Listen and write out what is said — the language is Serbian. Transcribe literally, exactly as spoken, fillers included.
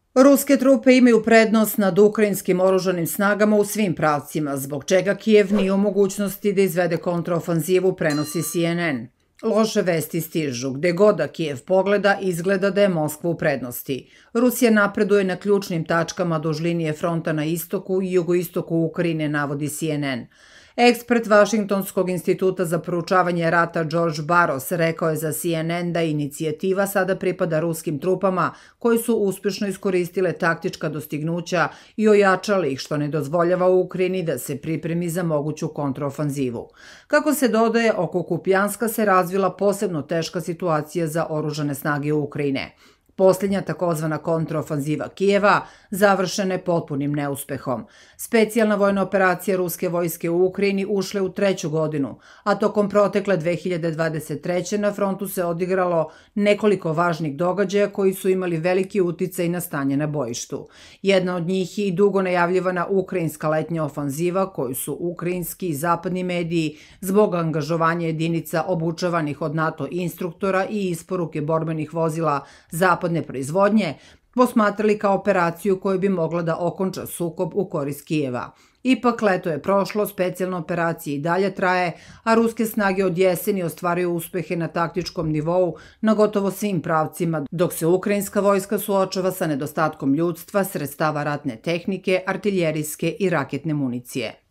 Ruske trupe imaju prednost nad ukrajinskim oružanim snagama u svim pravcima, zbog čega Kijev nije u mogućnosti da izvede kontraofanzivu, prenosi C N N. Loše vesti stižu. Gde god da Kijev pogleda, izgleda da je Moskva u prednosti. Rusija napreduje na ključnim tačkama duž linije fronta na istoku i jugoistoku Ukrajine, navodi C N N. Ekspert Vašingtonskog instituta za proučavanje rata George Barros rekao je za C N N da inicijativa sada pripada ruskim trupama koji su uspešno iskoristile taktička dostignuća i ojačali ih, što ne dozvoljava Ukrajini da se pripremi za moguću kontraofanzivu. Kako se dodaje, oko Kupjanska se razvila posebno teška situacija za oružane snage Ukrajine. Posljednja takozvana kontraofanziva Kijeva završena je potpunim neuspehom. Specijalna vojna operacija ruske vojske u Ukrajini ušla je u treću godinu, a tokom protekle dve hiljade dvadeset treće. na frontu se odigralo nekoliko važnih događaja koji su imali veliki uticaj na stanje na bojištu. Jedna od njih je i dugo najavljivana ukrajinska letnja ofanziva koju su ukrajinski i zapadni mediji zbog angažovanja jedinica obučavanih od NATO instruktora i isporuke borbenih vozila zapadne proizvodnje posmatrali kao operaciju koju bi mogla da okonča sukob u korist Kijeva. Ipak, leto je prošlo, specijalna operacija i dalje traje, a ruske snage od jeseni ostvaruju uspehe na taktičkom nivou na gotovo svim pravcima, dok se ukrajinska vojska suočava sa nedostatkom ljudstva, sredstava ratne tehnike, artiljerijske i raketne municije.